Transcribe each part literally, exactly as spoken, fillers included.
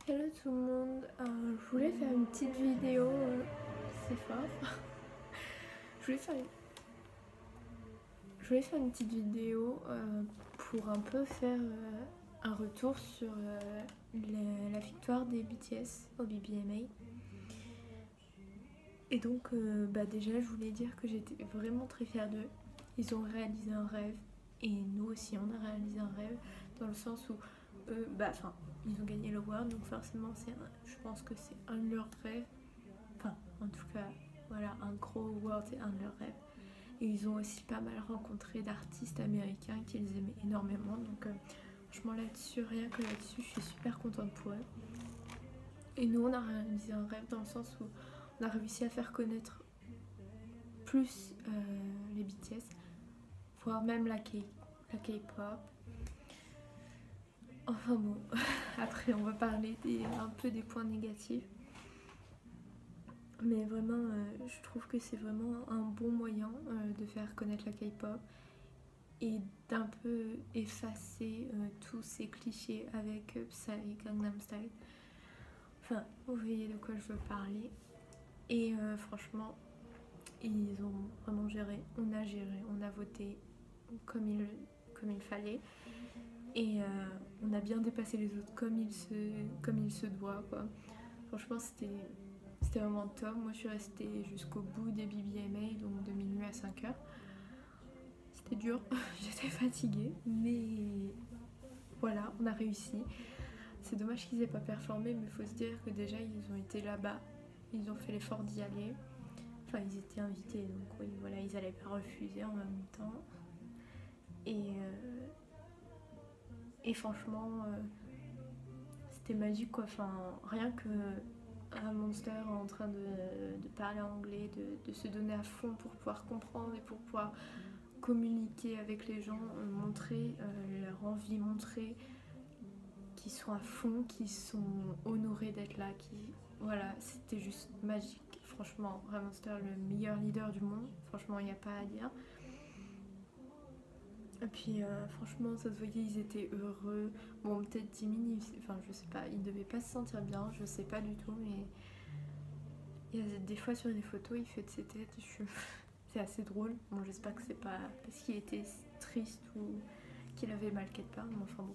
Hello tout le monde, euh, je voulais faire une petite vidéo, euh, c'est fort, je voulais faire une, je voulais faire une petite vidéo euh, pour un peu faire euh, un retour sur euh, la, la victoire des B T S au B B M A. Et donc euh, bah déjà je voulais dire que j'étais vraiment très fière d'eux, ils ont réalisé un rêve et nous aussi on a réalisé un rêve dans le sens où eux, bah enfin ils ont gagné le World donc forcément c'est un, je pense que c'est un de leurs rêves. Enfin, en tout cas, voilà, un gros World, c'est un de leurs rêves. Et ils ont aussi pas mal rencontré d'artistes américains qu'ils aimaient énormément. Donc, euh, franchement, là-dessus, rien que là-dessus, je suis super contente pour eux. Et nous, on a réalisé un rêve dans le sens où on a réussi à faire connaître plus euh, les B T S, voire même la K- la K-pop. Enfin bon, après, on va parler des, un peu des points négatifs. Mais vraiment, euh, je trouve que c'est vraiment un bon moyen euh, de faire connaître la K-pop et d'un peu effacer euh, tous ces clichés avec euh, Psy, Gangnam Style. Enfin, vous voyez de quoi je veux parler. Et euh, franchement, ils ont vraiment géré. On a géré, on a voté comme il, comme il fallait. Et euh, on a bien dépassé les autres comme il se, comme il se doit, quoi. Franchement, c'était C'était vraiment top. Moi, je suis restée jusqu'au bout des B B M A, donc de minuit à cinq heures. C'était dur, j'étais fatiguée, mais voilà, on a réussi. C'est dommage qu'ils aient pas performé, mais il faut se dire que déjà, ils ont été là-bas, ils ont fait l'effort d'y aller. Enfin, ils étaient invités, donc oui, voilà, ils allaient pas refuser en même temps. Et, euh, et franchement, euh, c'était magique, quoi. Enfin, rien que un Monster en train de, de parler anglais, de, de se donner à fond pour pouvoir comprendre et pour pouvoir communiquer avec les gens, montrer euh, leur envie, montrer qu'ils sont à fond, qu'ils sont honorés d'être là, qui voilà, c'était juste magique. Franchement, Monster, le meilleur leader du monde. Franchement, il n'y a pas à dire. Et puis, euh, franchement, ça se voyait, ils étaient heureux. Bon, peut-être Jimin, enfin, je sais pas, il devait pas se sentir bien, je sais pas du tout, mais il y a des fois sur les photos, il fait de ses têtes. Je... c'est assez drôle. Bon, j'espère que c'est pas parce qu'il était triste ou qu'il avait mal quelque part, mais enfin bon.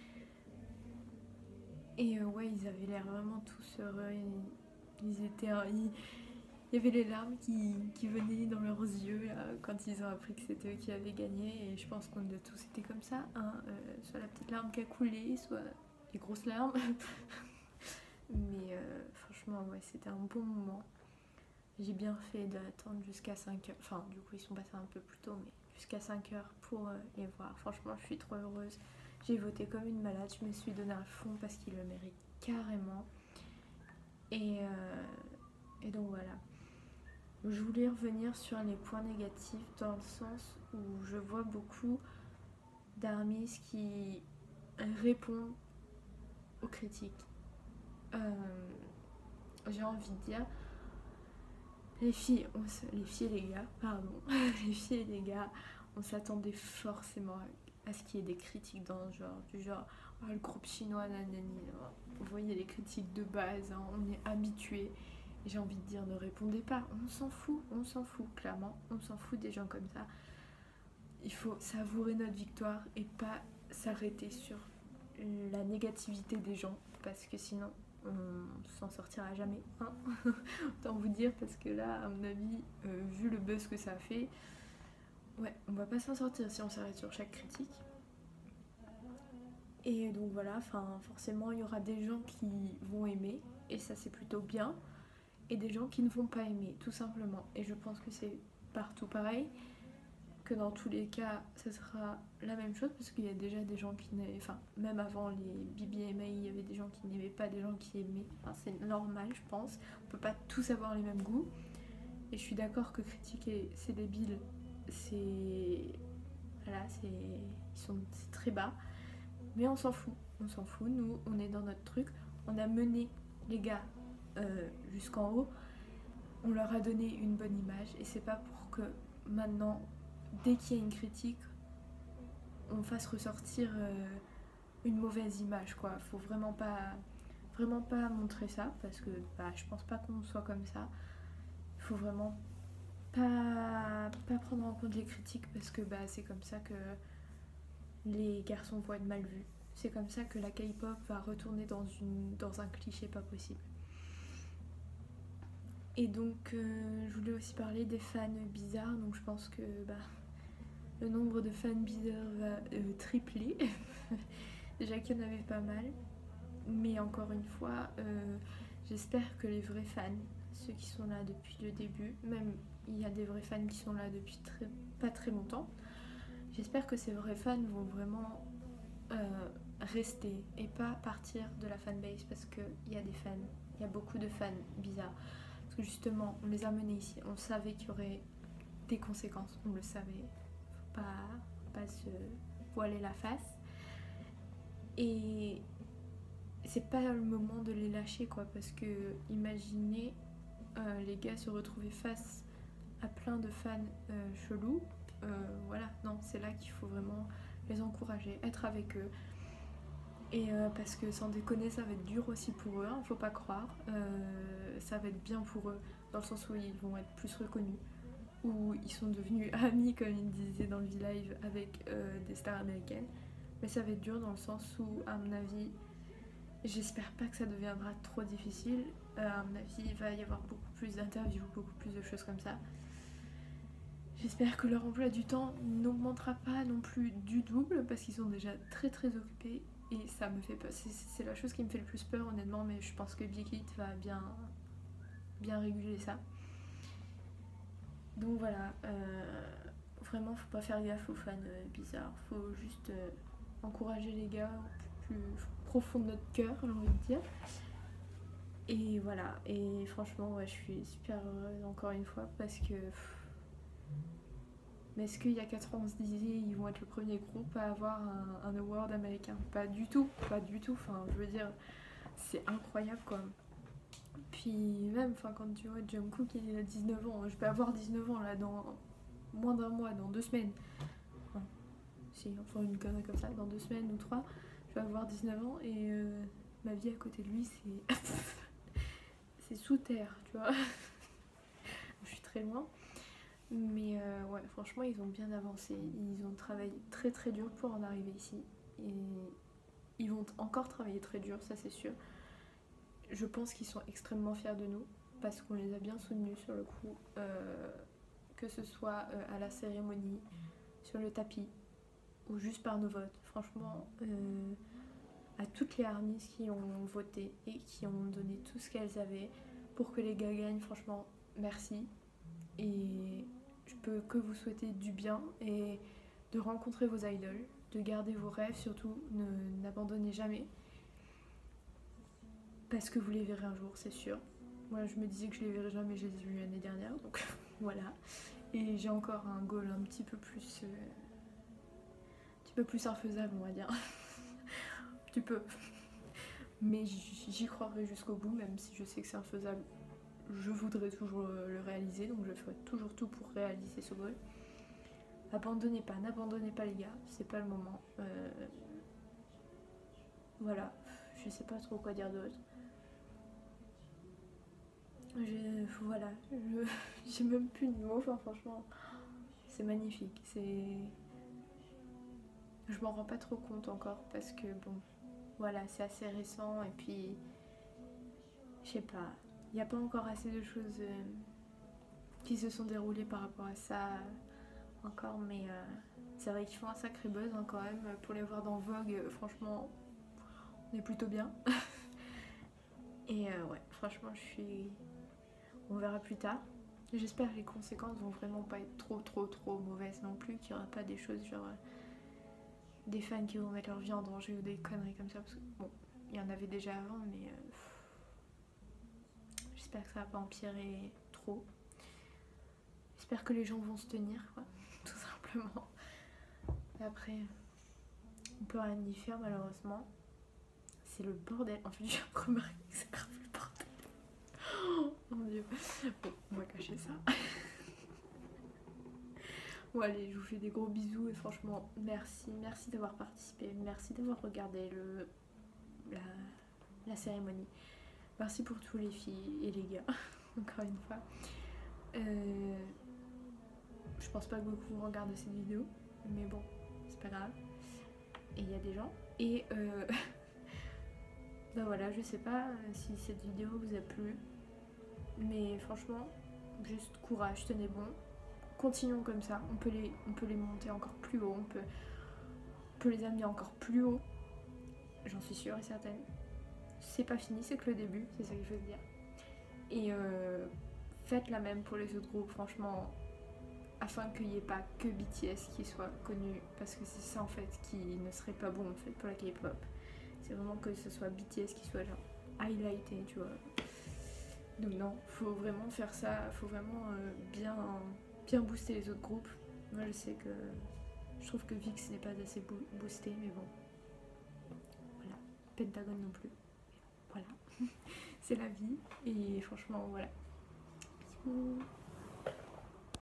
Et euh, ouais, ils avaient l'air vraiment tous heureux. Ils, ils étaient. Ils, il y avait les larmes qui, qui venaient dans leurs yeux là, quand ils ont appris que c'était eux qui avaient gagné. Et je pense qu'on a tous été comme ça. Hein. Euh, soit la petite larme qui a coulé, soit les grosses larmes. Mais euh, franchement, ouais, c'était un bon moment. J'ai bien fait d'attendre jusqu'à cinq heures. Enfin, du coup, ils sont passés un peu plus tôt, mais jusqu'à cinq heures pour euh, les voir. Franchement, je suis trop heureuse. J'ai voté comme une malade. Je me suis donnée à fond parce qu'ils le méritent carrément. Et, euh, et donc voilà. Je voulais revenir sur les points négatifs dans le sens où je vois beaucoup d'armistes qui répondent aux critiques. Euh, J'ai envie de dire, les filles, on se, les filles et les gars, pardon, les filles et les gars, on s'attendait forcément à, à ce qu'il y ait des critiques dans ce genre, du genre, oh, le groupe chinois, nanani, vous voyez les critiques de base, hein, on est habitué. Et j'ai envie de dire, ne répondez pas, on s'en fout, on s'en fout, clairement, on s'en fout des gens comme ça. Il faut savourer notre victoire et pas s'arrêter sur la négativité des gens, parce que sinon, on s'en sortira jamais. Hein. Autant vous dire, parce que là, à mon avis, euh, vu le buzz que ça a fait, ouais, on va pas s'en sortir si on s'arrête sur chaque critique. Et donc voilà, forcément, il y aura des gens qui vont aimer, et ça c'est plutôt bien, et des gens qui ne vont pas aimer, tout simplement. Et je pense que c'est partout pareil, que dans tous les cas, ça sera la même chose, parce qu'il y a déjà des gens qui n'aimaient, enfin, même avant les B B M A, il y avait des gens qui n'aimaient pas, des gens qui aimaient. Enfin, c'est normal, je pense. On peut pas tous avoir les mêmes goûts. Et je suis d'accord que critiquer, c'est débile, c'est... Voilà, c'est... Ils sont... c'est très bas. Mais on s'en fout. On s'en fout. Nous, on est dans notre truc. On a mené les gars euh, jusqu'en haut. On leur a donné une bonne image. Et c'est pas pour que maintenant, dès qu'il y a une critique, on fasse ressortir euh, une mauvaise image, quoi. Faut vraiment pas, vraiment pas montrer ça parce que bah, je pense pas qu'on soit comme ça. Il faut vraiment pas, pas prendre en compte les critiques parce que bah, c'est comme ça que les garçons vont être mal vus. C'est comme ça que la K-pop va retourner dans, une, dans un cliché pas possible. Et donc euh, je voulais aussi parler des fans bizarres, donc je pense que bah, le nombre de fans bizarres va euh, tripler. Déjà qu'il y en avait pas mal. Mais encore une fois, euh, j'espère que les vrais fans, ceux qui sont là depuis le début, même il y a des vrais fans qui sont là depuis très, pas très longtemps, j'espère que ces vrais fans vont vraiment euh, rester et pas partir de la fanbase parce qu'il y a des fans, il y a beaucoup de fans bizarres. Parce que justement, on les a menés ici, on savait qu'il y aurait des conséquences, on le savait, faut pas, pas se voiler la face. Et c'est pas le moment de les lâcher quoi, parce que imaginez euh, les gars se retrouver face à plein de fans euh, chelous, euh, voilà, non, c'est là qu'il faut vraiment les encourager, être avec eux. Et euh, parce que sans déconner, ça va être dur aussi pour eux, hein, faut pas croire. Euh, ça va être bien pour eux, dans le sens où ils vont être plus reconnus, où ils sont devenus amis, comme ils disaient dans le V-Live, avec euh, des stars américaines. Mais ça va être dur dans le sens où, à mon avis, j'espère pas que ça deviendra trop difficile. Euh, à mon avis, il va y avoir beaucoup plus d'interviews, beaucoup plus de choses comme ça. J'espère que leur emploi du temps n'augmentera pas non plus du double, parce qu'ils sont déjà très très occupés. Et ça me fait peur. C'est, c'est la chose qui me fait le plus peur, honnêtement, mais je pense que Big Hit va bien, bien réguler ça. Donc voilà, euh, vraiment, faut pas faire gaffe aux fans euh, bizarres. Faut juste euh, encourager les gars au plus profond de notre cœur, j'ai envie de dire. Et voilà, et franchement, ouais, je suis super heureuse encore une fois parce que. Pff, mais est-ce qu'il y a quatre ans on se disait ils vont être le premier groupe à avoir un, un award américain? Pas du tout, pas du tout. Enfin, je veux dire, c'est incroyable quoi. Puis même, enfin, quand tu vois Jungkook il a dix-neuf ans, je vais avoir dix-neuf ans là dans moins d'un mois, dans deux semaines. Enfin, si, enfin une connerie comme ça, dans deux semaines ou trois, je vais avoir dix-neuf ans et euh, ma vie à côté de lui c'est. c'est sous terre, tu vois. Je suis très loin. Mais euh, ouais, franchement, ils ont bien avancé. Ils ont travaillé très très dur pour en arriver ici. Et ils vont encore travailler très dur, ça c'est sûr. Je pense qu'ils sont extrêmement fiers de nous parce qu'on les a bien soutenus sur le coup. Euh, que ce soit euh, à la cérémonie, sur le tapis ou juste par nos votes. Franchement, euh, à toutes les harnisses qui ont voté et qui ont donné tout ce qu'elles avaient pour que les gars gagnent, franchement, merci. Et je peux que vous souhaiter du bien et de rencontrer vos idoles, de garder vos rêves, surtout ne, n'abandonnez jamais. Parce que vous les verrez un jour, c'est sûr. Moi, je me disais que je les verrais jamais, je les ai vus l'année dernière, donc voilà. Et j'ai encore un goal un petit peu plus... Euh, un petit peu plus infaisable, on va dire. un petit peu. Mais j'y croirai jusqu'au bout, même si je sais que c'est infaisable. Je voudrais toujours le réaliser, donc je ferai toujours tout pour réaliser ce goal. Abandonnez pas, n'abandonnez pas les gars, c'est pas le moment. Euh... Voilà, je sais pas trop quoi dire d'autre. Je... Voilà, je... j'ai même plus de mots, enfin franchement, c'est magnifique. C'est... Je m'en rends pas trop compte encore parce que bon, voilà, c'est assez récent et puis, je sais pas, il n'y a pas encore assez de choses euh, qui se sont déroulées par rapport à ça encore, mais euh, c'est vrai qu'ils font un sacré buzz hein, quand même. Pour les voir dans Vogue, euh, franchement, on est plutôt bien. Et euh, ouais, franchement, je suis. On verra plus tard. J'espère que les conséquences vont vraiment pas être trop, trop, trop mauvaises non plus, qu'il n'y aura pas des choses genre euh, des fans qui vont mettre leur vie en danger ou des conneries comme ça, parce que bon, il y en avait déjà avant, mais euh, j'espère que ça va pas empirer trop. J'espère que les gens vont se tenir, quoi, tout simplement. Et après, on peut rien y faire malheureusement. C'est le bordel. En fait, j'ai remarqué que c'est grave le bordel. Oh mon dieu. Bon, on va cacher ça. Bon allez, je vous fais des gros bisous et franchement, merci. Merci d'avoir participé. Merci d'avoir regardé le, la, la la cérémonie. Merci pour tous les filles et les gars, encore une fois. Euh, je pense pas que beaucoup regardent cette vidéo, mais bon, c'est pas grave. Et il y a des gens. Et euh, ben voilà, je sais pas si cette vidéo vous a plu, mais franchement, juste courage, tenez bon. Continuons comme ça, on peut les, on peut les monter encore plus haut, on peut, on peut les amener encore plus haut, j'en suis sûre et certaine. C'est pas fini, c'est que le début, c'est ça qu'il faut se dire. Et euh, faites la même pour les autres groupes, franchement, afin qu'il n'y ait pas que B T S qui soit connu, parce que c'est ça en fait qui ne serait pas bon en fait pour la K-pop. C'est vraiment que ce soit B T S qui soit genre highlighté, tu vois. Donc non, faut vraiment faire ça, faut vraiment euh, bien... bien booster les autres groupes. Moi je sais que je trouve que V I X n'est pas assez bo boosté, mais bon, voilà. Pentagon non plus, voilà. C'est la vie et franchement voilà. Bisous.